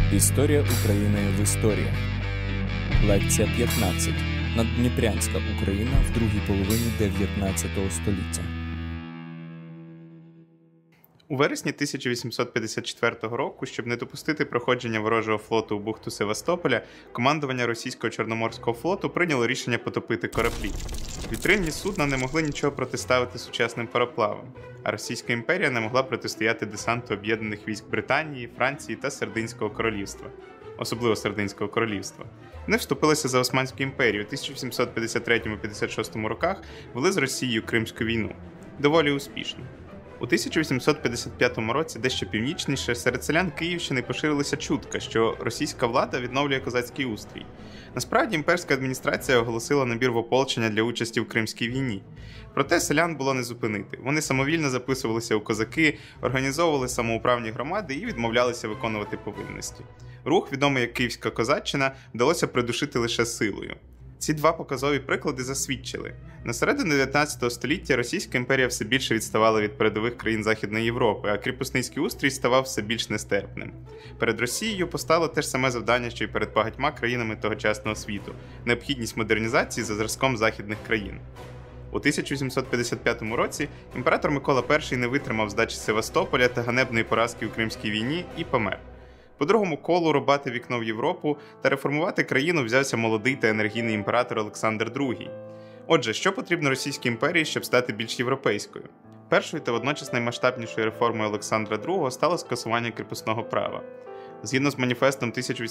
Історія України в історіях. Лекція 15. Наддніпрянська Україна в другій половині 19 століття. У вересні 1854 року, щоб не допустити проходження ворожого флоту у бухту Севастополя, командування російського Чорноморського флоту прийняло рішення потопити кораблі. Вітрильні судна не могли нічого протиставити сучасним пароплавам, а Російська імперія не могла протистояти десанту об'єднаних військ Британії, Франції та Сардинського королівства, особливо Сардинського королівства. Вони вступилися за Османську імперію. У 1753-56 роках вели з Росією Кримську війну. Доволі успішно. У 1855 році, дещо північніше, серед селян Київщини поширилася чутка, що російська влада відновлює козацький устрій. Насправді, імперська адміністрація оголосила набір в ополчення для участі в Кримській війні. Проте селян було не зупинити. Вони самовільно записувалися у козаки, організовували самоуправні громади і відмовлялися виконувати повинності. Рух, відомий як Київська козаччина, вдалося придушити лише силою. Ці два показові приклади засвідчили. На середину 19 століття Російська імперія все більше відставала від передових країн Західної Європи, а кріпосницький устрій ставав все більш нестерпним. Перед Росією постало те ж саме завдання, що й перед багатьма країнами тогочасного світу – необхідність модернізації за зразком західних країн. У 1855 році імператор Микола І не витримав здачі Севастополя та ганебної поразки у Кримській війні і помер. По другому колу рубати вікно в Європу та реформувати країну взявся молодий та енергійний імператор Олександр II. Отже, що потрібно Російській імперії, щоб стати більш європейською? Першою та водночас наймасштабнішою реформою Олександра II стало скасування кріпосного права. Згідно з маніфестом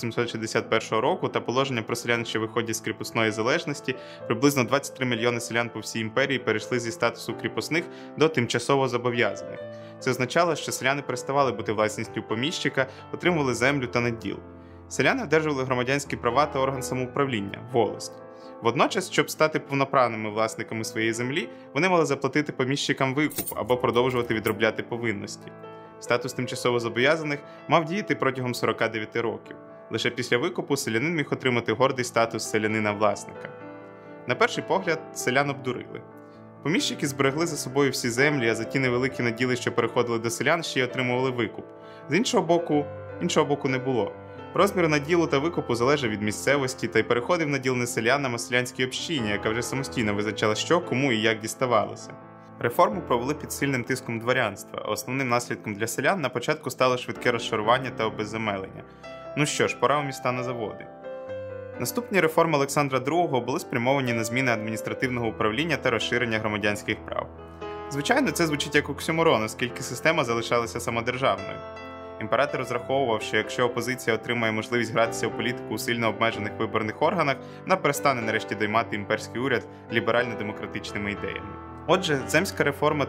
1861 року та положенням про селян, що виходять з кріпосної залежності, приблизно 23 мільйони селян по всій імперії перейшли зі статусу кріпосних до тимчасово зобов'язаних. Це означало, що селяни переставали бути власністю поміщика, отримували землю та наділ. Селяни одержували громадянські права та орган самоуправління – волость. Водночас, щоб стати повноправними власниками своєї землі, вони мали заплатити поміщикам викуп або продовжувати відробляти повинності. Статус тимчасово зобов'язаних мав діяти протягом 49 років. Лише після викупу селянин міг отримати гордий статус селянина-власника. На перший погляд, селян обдурили. Поміщики зберегли за собою всі землі, а за ті невеликі наділи, що переходили до селян, ще й отримували викуп. З іншого боку не було. Розмір наділу та викупу залежав від місцевості та й переходив наділ не селянам, а селянській общині, яка вже самостійно визначала, що, кому і як діставалося. Реформу провели під сильним тиском дворянства, а основним наслідком для селян на початку стало швидке розшарування та обезземелення. Ну що ж, пора у міста на заводи. Наступні реформи Олександра II були спрямовані на зміни адміністративного управління та розширення громадянських прав. Звичайно, це звучить як оксюморон, оскільки система залишалася самодержавною. Імператор розраховував, що якщо опозиція отримає можливість гратися у політику у сильно обмежених виборних органах, вона перестане нарешті доймати імперський уряд ліберально-демократичними ідеями. Отже, земська реформа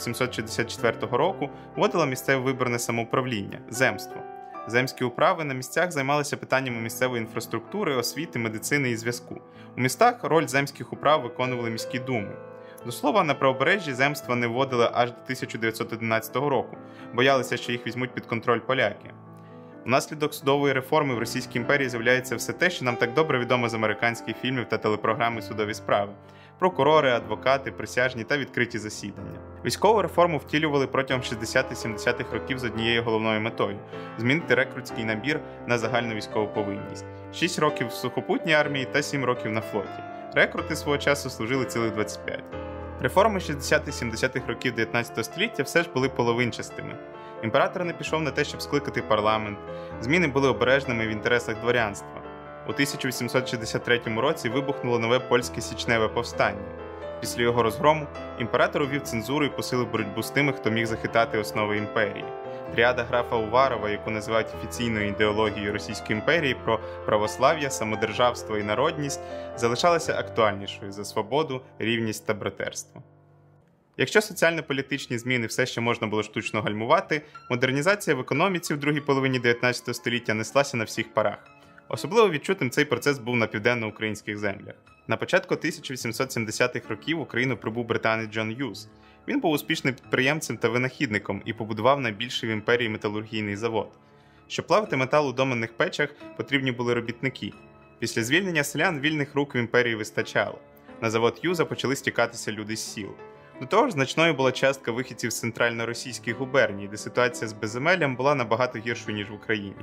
1864 року вводила місцеве виборне самоуправління – земство. Земські управи на місцях займалися питаннями місцевої інфраструктури, освіти, медицини і зв'язку. У містах роль земських управ виконували міські думи. До слова, на правобережжі земства не вводили аж до 1911 року, боялися, що їх візьмуть під контроль поляки. Внаслідок судової реформи в Російській імперії з'являється все те, що нам так добре відомо з американських фільмів та телепрограми «Судові справи». Прокурори, адвокати, присяжні та відкриті засідання. Військову реформу втілювали протягом 60-70-х років з однією головною метою – змінити рекрутський набір на загальну військову повинність. 6 років в сухопутній армії та 7 років на флоті. Рекрути свого часу служили цілих 25. Реформи 60-70-х років 19 століття все ж були половинчастими. Імператор не пішов на те, щоб скликати парламент. Зміни були обережними в інтересах дворянства. У 1863 році вибухнуло нове польське січневе повстання. Після його розгрому імператор увів цензуру і посилив боротьбу з тими, хто міг захитати основи імперії. Тріада графа Уварова, яку називають офіційною ідеологією Російської імперії про православ'я, самодержавство і народність, залишалася актуальнішою за свободу, рівність та братерство. Якщо соціально-політичні зміни все ще можна було штучно гальмувати, модернізація в економіці в другій половині 19 століття неслася на всіх парах. Особливо відчутим цей процес був на південно-українських землях. На початку 1870-х років в Україну прибув британець Джон Юз. Він був успішним підприємцем та винахідником і побудував найбільший в імперії металургійний завод. Щоб плавити метал у доменних печах, потрібні були робітники. Після звільнення селян вільних рук в імперії вистачало. На завод Юза почали стікатися люди з сіл. До того ж, значною була частка вихідців з центрально-російських губерній, де ситуація з безземеллям була набагато гіршою, ніж в Україні.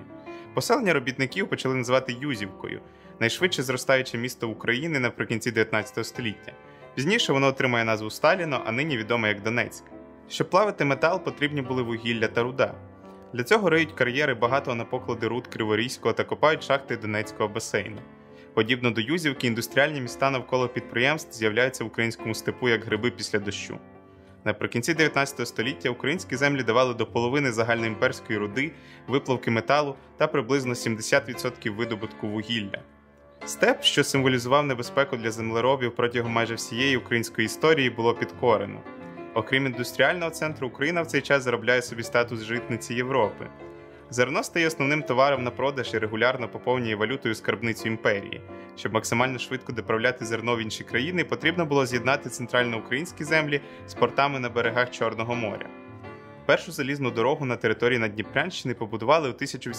Поселення робітників почали називати Юзівкою, найшвидше зростаюче місто України наприкінці 19 століття. Пізніше воно отримає назву Сталіно, а нині відоме як Донецьк. Щоб плавити метал, потрібні були вугілля та руда. Для цього риють кар'єри багатого на поклади руд Криворізького та копають шахти Донецького басейну. Подібно до Юзівки, індустріальні міста навколо підприємств з'являються в українському степу як гриби після дощу. Наприкінці 19 століття українські землі давали до половини загальноімперської руди, виплавки металу та приблизно 70% видобутку вугілля. Степ, що символізував небезпеку для землеробів протягом майже всієї української історії, було підкорено. Окрім індустріального центру, Україна в цей час заробляє собі статус житниці Європи. Зерно стає основним товаром на продаж і регулярно поповнює валютою скарбницю імперії. Щоб максимально швидко доправляти зерно в інші країни, потрібно було з'єднати центральноукраїнські землі з портами на берегах Чорного моря. Першу залізну дорогу на території Наддніпрянщини побудували у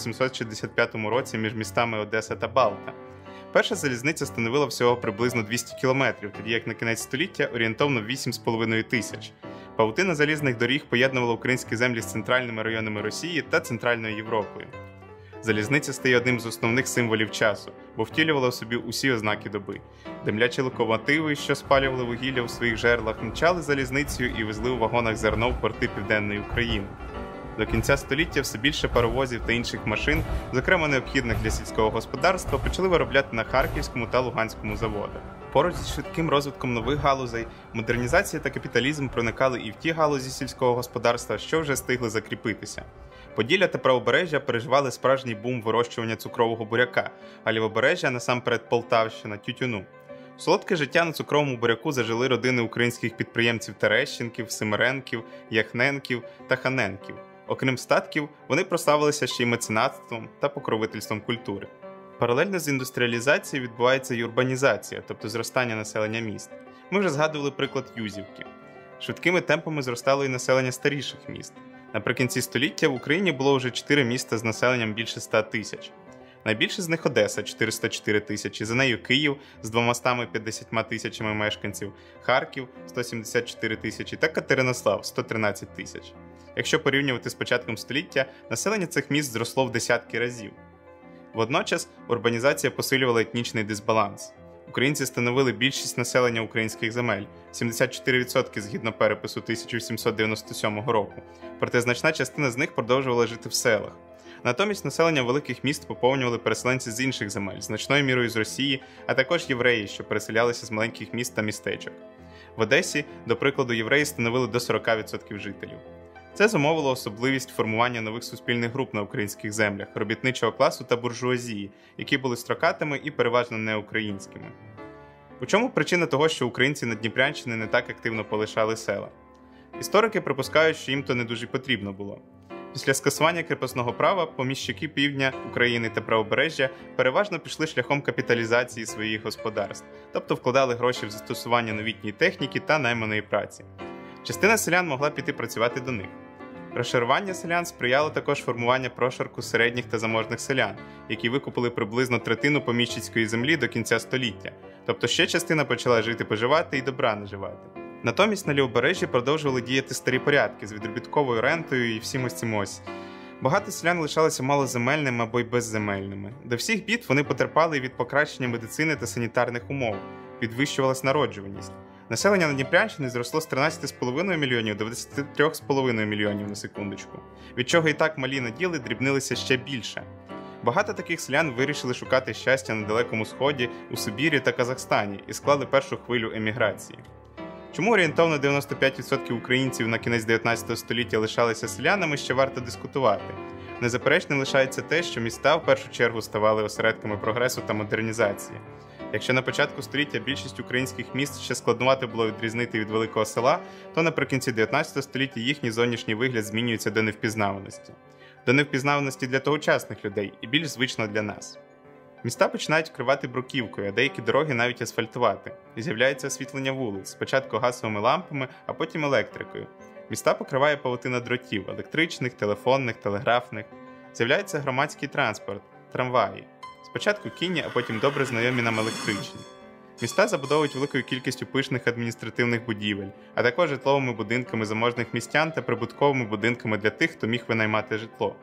1865 році між містами Одеса та Балта. Перша залізниця становила всього приблизно 200 кілометрів, тоді як на кінець століття орієнтовно 8,5 тисяч. Павутина залізних доріг поєднувала українські землі з центральними районами Росії та Центральною Європою. Залізниця стає одним з основних символів часу, бо втілювала в собі усі ознаки доби. Демлячі локомотиви, що спалювали вугілля у своїх жерлах, мчали залізницею і везли у вагонах зерно в порти Південної України. До кінця століття все більше паровозів та інших машин, зокрема необхідних для сільського господарства, почали виробляти на Харківському та Луганському заводах. Поруч зі швидким розвитком нових галузей, модернізація та капіталізм проникали і в ті галузі сільського господарства, що вже встигли закріпитися. Поділля та Правобережжя переживали справжній бум вирощування цукрового буряка, а Лівобережжя, насамперед Полтавщина, тютюну. Солодке життя на цукровому буряку зажили родини українських підприємців Терещенків, Семеренків, Яхненків та Ханенків. Окрім статків, вони прославилися ще й меценатством та покровительством культури. Паралельно з індустріалізацією відбувається й урбанізація, тобто зростання населення міст. Ми вже згадували приклад Юзівки. Швидкими темпами зростало і населення старіших міст. Наприкінці століття в Україні було вже 4 міста з населенням більше 100 тисяч. Найбільше з них Одеса – 404 тисячі, за нею Київ з 250 тисячами мешканців, Харків – 174 тисячі та Катеринослав – 113 тисяч. Якщо порівнювати з початком століття, населення цих міст зросло в десятки разів. Водночас, урбанізація посилювала етнічний дисбаланс. Українці становили більшість населення українських земель – 74% згідно перепису 1797 року, проте значна частина з них продовжувала жити в селах. Натомість населення великих міст поповнювали переселенці з інших земель, значною мірою з Росії, а також євреї, що переселялися з маленьких міст та містечок. В Одесі, до прикладу, євреї становили до 40% жителів. Це зумовило особливість формування нових суспільних груп на українських землях – робітничого класу та буржуазії, які були строкатими і переважно неукраїнськими. У чому причина того, що українці Наддніпрянщини не так активно полишали села? Історики припускають, що їм то не дуже потрібно було. Після скасування кріпосного права поміщики півдня України та Правобережжя переважно пішли шляхом капіталізації своїх господарств, тобто вкладали гроші в застосування новітньої техніки та найманої праці. Частина селян могла піти працювати до них. Розшарування селян сприяло також формуванню прошарку середніх та заможних селян, які викупили приблизно третину поміщицької землі до кінця століття, тобто ще частина почала жити-поживати і добра наживати. Натомість на Лівобережжі продовжували діяти старі порядки з відробітковою рентою і всім ось цим ось. Багато селян лишалися малоземельними або й безземельними. До всіх бід вони потерпали і від покращення медицини та санітарних умов, підвищувалась народжуваність. Населення Наддніпрянщини зросло з 13,5 мільйонів до 23,5 мільйонів на секундочку, від чого і так малі наділи дрібнилися ще більше. Багато таких селян вирішили шукати щастя на Далекому Сході, у Сибірі та Казахстані і склали першу хвилю еміграції. Чому орієнтовно 95% українців на кінець 19 століття лишалися селянами, ще варто дискутувати. Незаперечним лишається те, що міста в першу чергу ставали осередками прогресу та модернізації. Якщо на початку століття більшість українських міст ще складнувато було відрізнити від великого села, то наприкінці 19 століття їхній зовнішній вигляд змінюється до невпізнаваності. До невпізнаваності для тогочасних людей і більш звично для нас. Міста починають вкривати бруківкою, а деякі дороги навіть асфальтувати. І з'являється освітлення вулиць, спочатку газовими лампами, а потім електрикою. Міста покриває павутина дротів – електричних, телефонних, телеграфних. З'являється громадський транспорт – трамваї. Спочатку кінні, а потім добре знайомі нам електричні. Міста забудовують великою кількістю пишних адміністративних будівель, а також житловими будинками заможних містян та прибутковими будинками для тих, хто міг винаймати житло.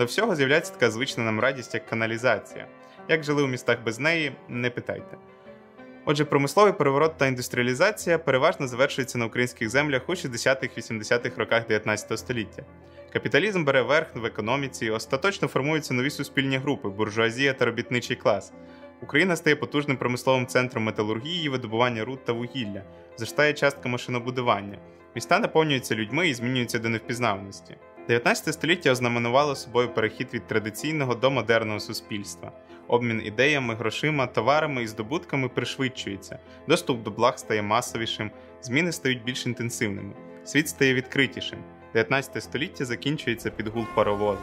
До всього з'являється така звична нам радість, як каналізація. Як жили у містах без неї, не питайте. Отже, промисловий переворот та індустріалізація переважно завершуються на українських землях у 60-80-х роках 19 століття. Капіталізм бере верх в економіці, остаточно формуються нові суспільні групи – буржуазія та робітничий клас. Україна стає потужним промисловим центром металургії, видобування руд та вугілля, зростає частка машинобудування. Міста наповнюються людьми і змінюються до невпізнаваності. 19 століття ознаменувало собою перехід від традиційного до модерного суспільства. Обмін ідеями, грошима, товарами і здобутками пришвидшується, доступ до благ стає масовішим, зміни стають більш інтенсивними, світ стає відкритішим. 19 століття закінчується під гул паровоза.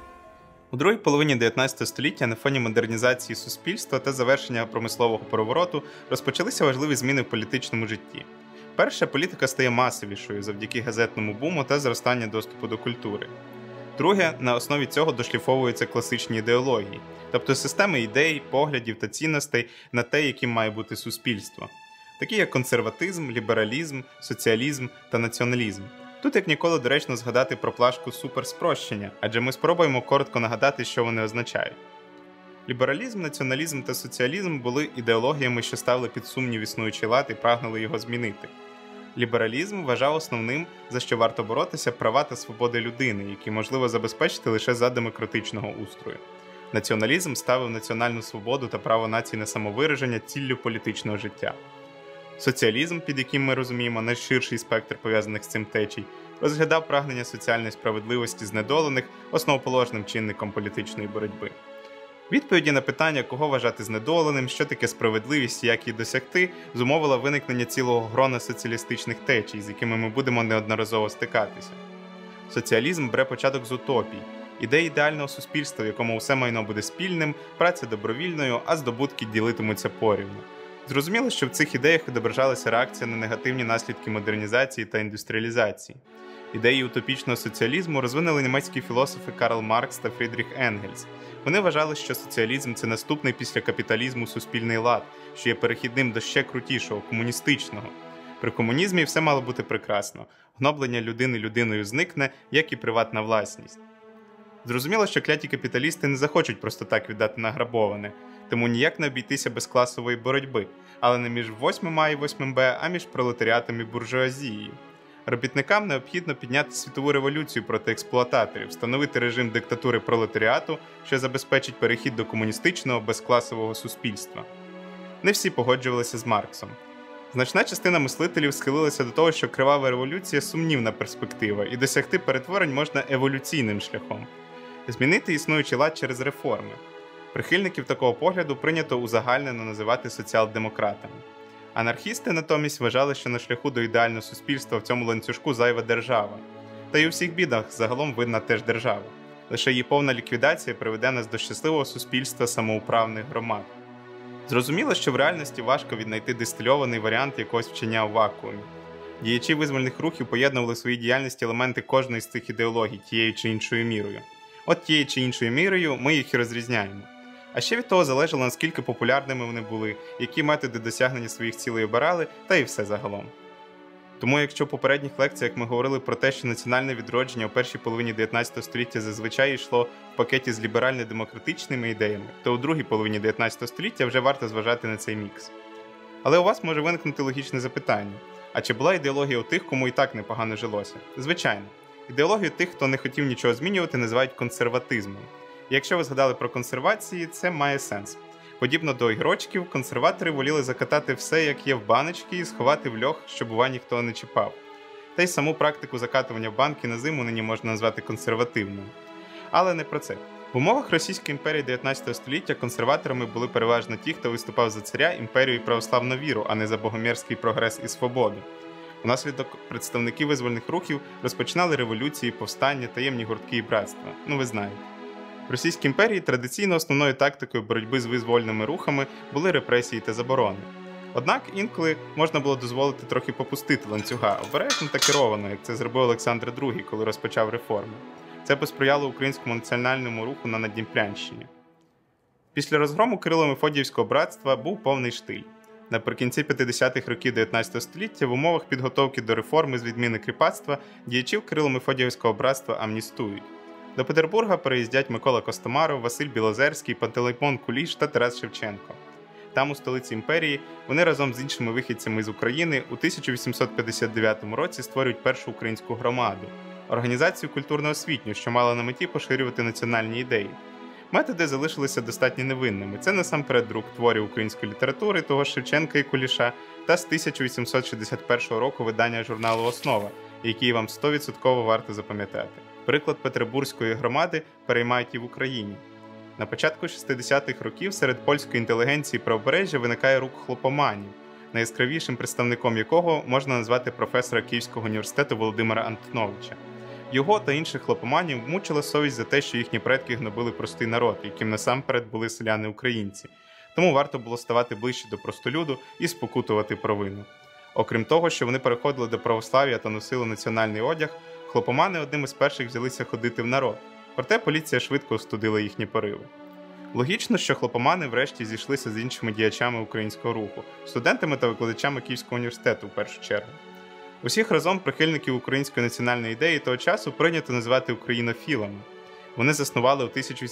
У другій половині 19 століття на фоні модернізації суспільства та завершення промислового перевороту розпочалися важливі зміни в політичному житті. Перше, політика стає масовішою завдяки газетному буму та зростанню доступу до культури. Друге, на основі цього дошліфовуються класичні ідеології, тобто системи ідей, поглядів та цінностей на те, яким має бути суспільство, такі як консерватизм, лібералізм, соціалізм та націоналізм. Тут як ніколи доречно згадати про плашку суперспрощення, адже ми спробуємо коротко нагадати, що вони означають. Лібералізм, націоналізм та соціалізм були ідеологіями, що ставили під сумнів існуючий лад і прагнули його змінити. Лібералізм вважав основним, за що варто боротися, права та свободи людини, які можливо забезпечити лише за демократичного устрою. Націоналізм ставив національну свободу та право націй на самовираження ціллю політичного життя. Соціалізм, під яким ми розуміємо найширший спектр пов'язаних з цим течій, розглядав прагнення соціальної справедливості знедолених основоположним чинником політичної боротьби. Відповіді на питання, кого вважати знедоленим, що таке справедливість і як її досягти, зумовила виникнення цілого грона соціалістичних течій, з якими ми будемо неодноразово стикатися. Соціалізм бере початок з утопій, ідеї ідеального суспільства, в якому усе майно буде спільним, праця добровільною, а здобутки ділитимуться порівну. Зрозуміло, що в цих ідеях відображалася реакція на негативні наслідки модернізації та індустріалізації. Ідеї утопічного соціалізму розвинули німецькі філософи Карл Маркс та Фрідріх Енгельс. Вони вважали, що соціалізм – це наступний після капіталізму суспільний лад, що є перехідним до ще крутішого – комуністичного. При комунізмі все мало бути прекрасно. Гноблення людини людиною зникне, як і приватна власність. Зрозуміло, що кляті капіталісти не захочуть просто так віддати награбоване, тому ніяк не обійтися без класової боротьби, але не між 8А і 8Б, а між пролетаріатом і буржуазією. Робітникам необхідно підняти світову революцію проти експлуататорів, встановити режим диктатури пролетаріату, що забезпечить перехід до комуністичного безкласового суспільства. Не всі погоджувалися з Марксом. Значна частина мислителів схилилася до того, що кривава революція – сумнівна перспектива, і досягти перетворень можна еволюційним шляхом. Змінити існуючий лад через реформи. Прихильників такого погляду прийнято узагальнено називати соціал-демократами. Анархісти натомість вважали, що на шляху до ідеального суспільства в цьому ланцюжку зайва держава. Та й у всіх бідах загалом винна теж держава. Лише її повна ліквідація приведе нас до щасливого суспільства самоуправних громад. Зрозуміло, що в реальності важко віднайти дистильований варіант якогось вчення у вакуумі. Діячі визвольних рухів поєднували в своїй діяльності елементи кожної з цих ідеологій тією чи іншою мірою. От тією чи іншою мірою ми їх і розрізняємо. А ще від того залежало, наскільки популярними вони були, які методи досягнення своїх цілей обирали, та і все загалом. Тому якщо в попередніх лекціях ми говорили про те, що національне відродження у першій половині 19 століття зазвичай йшло в пакеті з ліберально-демократичними ідеями, то у другій половині 19 століття вже варто зважати на цей мікс. Але у вас може виникнути логічне запитання. А чи була ідеологія у тих, кому і так непогано жилося? Звичайно. Ідеологію тих, хто не хотів нічого змінювати, називають консерватизмом. І якщо ви згадали про консервації, це має сенс. Подібно до ігрочків, консерватори воліли закатати все, як є в баночки, і сховати в льох, щоб, бува, ніхто не чіпав. Та й саму практику закатування в банки на зиму нині можна назвати консервативною. Але не про це. В умовах Російської імперії 19 століття консерваторами були переважно ті, хто виступав за царя, імперію і православну віру, а не за богомерзький прогрес і свободу. Унаслідок представники визвольних рухів розпочинали революції, повстання, таємні гуртки і братства. Ну ви знаєте. В Російській імперії традиційно основною тактикою боротьби з визвольними рухами були репресії та заборони. Однак інколи можна було дозволити трохи попустити ланцюга, обережно та керовано, як це зробив Олександр II, коли розпочав реформи. Це посприяло українському національному руху на Надніпрянщині. Після розгрому Кирило-Мефодіївського братства був повний штиль. Наприкінці 50-х років 19 століття в умовах підготовки до реформи з відміни кріпацтва діячів Кирило-Мефодіївського братства амністують. До Петербурга переїздять Микола Костомаров, Василь Білозерський, Пантелеймон Куліш та Тарас Шевченко. Там, у столиці імперії, вони разом з іншими вихідцями з України у 1859 році створюють першу українську громаду – організацію культурно-освітню, що мала на меті поширювати національні ідеї. Методи залишилися достатньо невинними. Це насамперед друк творів української літератури того ж Шевченка і Куліша та з 1861 року видання журналу «Основа», який вам 100% варто запам'ятати. Приклад петербурзької громади переймають і в Україні. На початку 60-х років серед польської інтелігенції правобережжя виникає рух хлопоманів, найяскравішим представником якого можна назвати професора Київського університету Володимира Антоновича. Його та інших хлопоманів мучила совість за те, що їхні предки гнобили простий народ, яким насамперед були селяни-українці. Тому варто було ставати ближче до простолюду і спокутувати провину. Окрім того, що вони переходили до православ'я та носили національний одяг, хлопомани одним із перших взялися ходити в народ. Проте поліція швидко остудила їхні пориви. Логічно, що хлопомани врешті зійшлися з іншими діячами українського руху, студентами та викладачами Київського університету в першу чергу. Усіх разом прихильників української національної ідеї того часу прийнято називати українофілами. Вони заснували у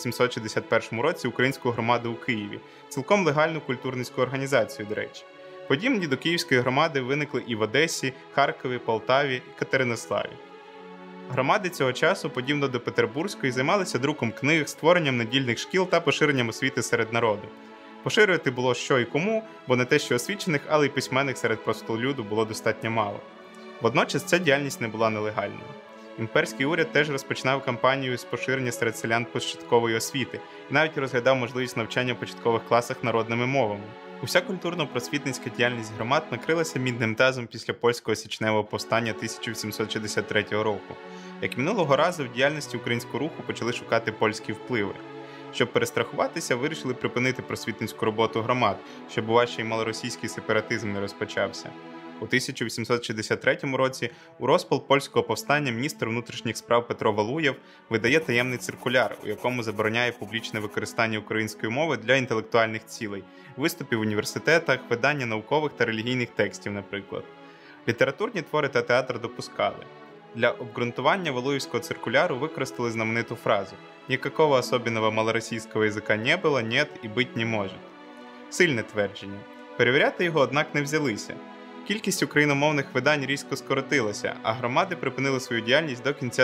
1861 році українську громаду у Києві, цілком легальну культурницьку організацію, до речі. Подібні до Київської громади виникли і в Одесі, Харкові, Полтаві і Катеринославі. Громади цього часу, подібно до Петербурзької, займалися друком книг, створенням недільних шкіл та поширенням освіти серед народу. Поширювати було що і кому, бо не те що освічених, але й письменних серед простолюду було достатньо мало. Водночас ця діяльність не була нелегальною. Імперський уряд теж розпочинав кампанію з поширення серед селян початкової освіти і навіть розглядав можливість навчання в початкових класах народними мовами. Уся культурно-просвітницька діяльність громад накрилася мідним тазом після польського січневого повстання 1863 року. Як минулого разу, в діяльності українського руху почали шукати польські впливи. Щоб перестрахуватися, вирішили припинити просвітницьку роботу громад, щоб у вас ще й малоросійський сепаратизм не розпочався. У 1863 році у розпал польського повстання міністр внутрішніх справ Петро Валуєв видає таємний циркуляр, у якому забороняє публічне використання української мови для інтелектуальних цілей, виступів в університетах, видання наукових та релігійних текстів, наприклад. Літературні твори та театр допускали. Для обґрунтування Валуєвського циркуляру використали знамениту фразу «Никакого особенного малоросійського язика не было, нет і быть не може». Сильне твердження. Перевіряти його, однак, не взялися. Кількість україномовних видань різко скоротилася, а громади припинили свою діяльність до кінця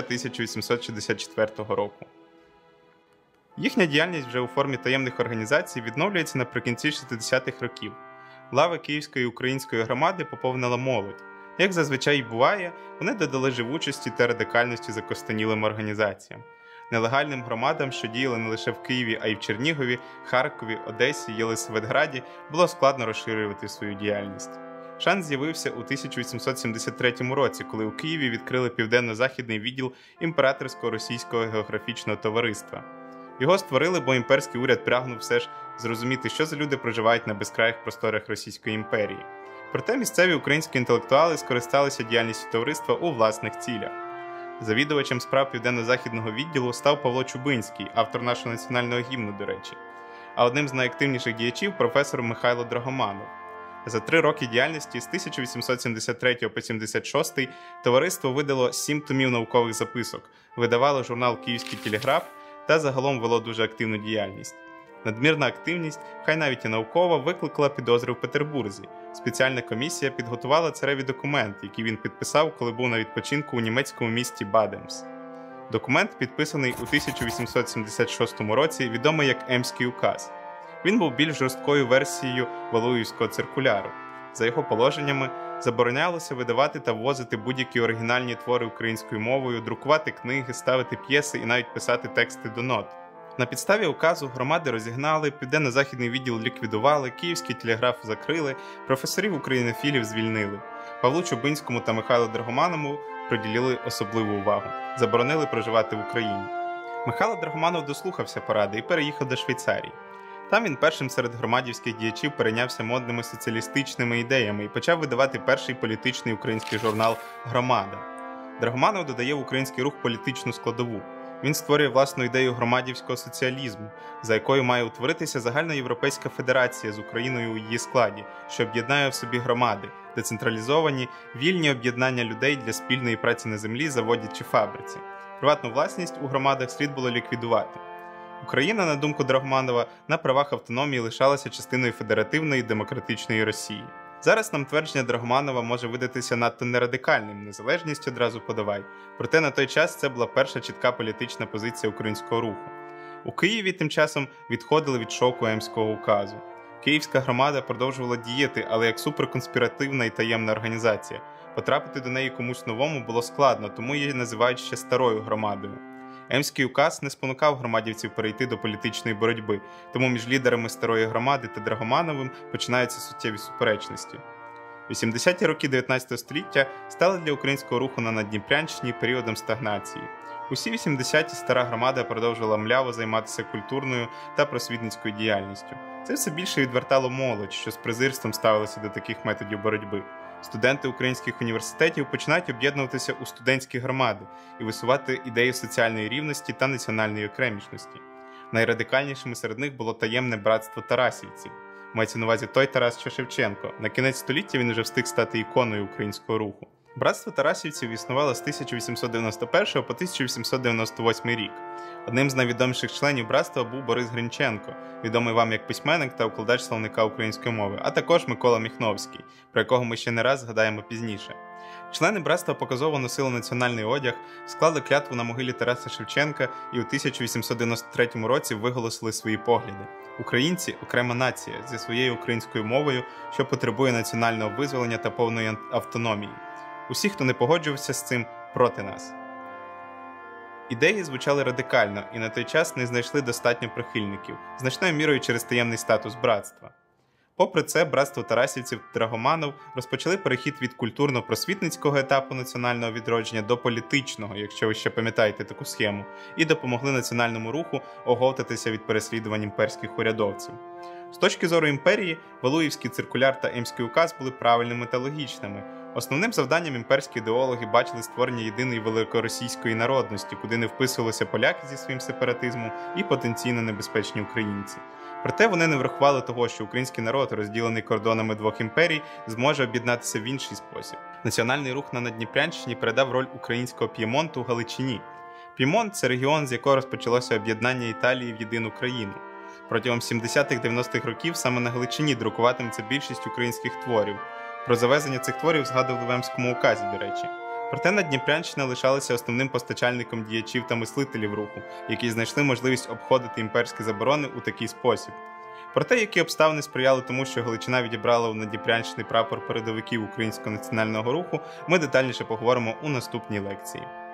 1864 року. Їхня діяльність вже у формі таємних організацій відновлюється наприкінці 60-х років. Лави Київської української громади поповнила молодь. Як зазвичай і буває, вони додали живучості та радикальності закостенілим організаціям. Нелегальним громадам, що діяли не лише в Києві, а й в Чернігові, Харкові, Одесі, Єлисаветграді, було складно розширювати свою діяльність. Шанс з'явився у 1873 році, коли у Києві відкрили південно-західний відділ Імператорського російського географічного товариства. Його створили, бо імперський уряд прагнув все ж зрозуміти, що за люди проживають на безкраїх просторах Російської імперії. Проте місцеві українські інтелектуали скористалися діяльністю товариства у власних цілях. Завідувачем справ південно-західного відділу став Павло Чубинський, автор нашого національного гімну, до речі. А одним з найактивніших діячів – професор Михайло Драгоманов. За 3 роки діяльності з 1873 по 1876 товариство видало 7 томів наукових записок, видавало журнал «Київський телеграф» та загалом вело дуже активну діяльність. Надмірна активність, хай навіть і наукова, викликала підозри в Петербурзі. Спеціальна комісія підготувала цареві документ, який він підписав, коли був на відпочинку у німецькому місті Бадемс. Документ, підписаний у 1876 році, відомий як Емський указ. Він був більш жорсткою версією Валуєвського циркуляру. За його положеннями, заборонялося видавати та ввозити будь-які оригінальні твори українською мовою, друкувати книги, ставити п'єси і навіть писати тексти до нот. На підставі указу громади розігнали, південно-західний відділ ліквідували, Київський телеграф закрили, професорів українофілів звільнили. Павлу Чубинському та Михайлу Драгоманову приділили особливу увагу, заборонили проживати в Україні. Михайло Драгоманов дослухався поради і переїхав до Швейцарії. Там він першим серед громадівських діячів перейнявся модними соціалістичними ідеями і почав видавати перший політичний український журнал «Громада». Драгоманов додає в український рух політичну складову. Він створює власну ідею громадівського соціалізму, за якою має утворитися загальноєвропейська федерація з Україною у її складі, що об'єднає в собі громади, децентралізовані, вільні об'єднання людей для спільної праці на землі, заводі чи фабриці. Приватну власність у громадах слід було ліквідувати. Україна, на думку Драгоманова, на правах автономії лишалася частиною федеративної демократичної Росії. Зараз нам твердження Драгоманова може видатися надто нерадикальним, незалежність одразу подавай. Проте на той час це була перша чітка політична позиція українського руху. У Києві тим часом відходили від шоку Емського указу. Київська громада продовжувала діяти, але як суперконспіративна і таємна організація. Потрапити до неї комусь новому було складно, тому її називають ще старою громадою. Емський указ не спонукав громадівців перейти до політичної боротьби, тому між лідерами старої громади та Драгомановим починаються суттєві суперечності. 80-ті роки 19 століття стали для українського руху на Наддніпрянщині періодом стагнації. Усі 80-ті стара громада продовжувала мляво займатися культурною та просвітницькою діяльністю. Це все більше відвертало молодь, що з презирством ставилася до таких методів боротьби. Студенти українських університетів починають об'єднуватися у студентські громади і висувати ідеї соціальної рівності та національної окремішності. Найрадикальнішими серед них було таємне братство тарасівців. Мається на увазі той Тарас, що Шевченко. На кінець століття він уже встиг стати іконою українського руху. Братство тарасівців існувало з 1891 по 1898 рік. Одним з найвідоміших членів братства був Борис Гринченко, відомий вам як письменник та укладач словника української мови, а також Микола Міхновський, про якого ми ще не раз згадаємо пізніше. Члени братства показово носили національний одяг, склали клятву на могилі Тараса Шевченка і у 1893 році виголосили свої погляди. Українці – окрема нація зі своєю українською мовою, що потребує національного визволення та повної автономії. Усі, хто не погоджувався з цим, проти нас. Ідеї звучали радикально і на той час не знайшли достатньо прихильників, значною мірою через таємний статус братства. Попри це, братство тарасівців Драгоманов розпочали перехід від культурно-просвітницького етапу національного відродження до політичного, якщо ви ще пам'ятаєте таку схему, і допомогли національному руху оговтатися від переслідувань імперських урядовців. З точки зору імперії, Валуївський циркуляр та Емський указ були правильними та логічними. Основним завданням імперські ідеологи бачили створення єдиної великоросійської народності, куди не вписувалися поляки зі своїм сепаратизмом і потенційно небезпечні українці. Проте вони не врахували того, що український народ, розділений кордонами двох імперій, зможе об'єднатися в інший спосіб. Національний рух на Наддніпрянщині передав роль українського П'ємонту Галичині. П'ємонт – це регіон, з якого розпочалося об'єднання Італії в єдину країну. Протягом 70-х-90-х років саме на Галичині друкуватиметься більшість українських творів. Про завезення цих творів згадували в Емському указі, до речі. Проте Наддніпрянщина лишалася основним постачальником діячів та мислителів руху, які знайшли можливість обходити імперські заборони у такий спосіб. Проте, які обставини сприяли тому, що Галичина відібрала у Наддніпрянщини прапор передовиків українського національного руху, ми детальніше поговоримо у наступній лекції.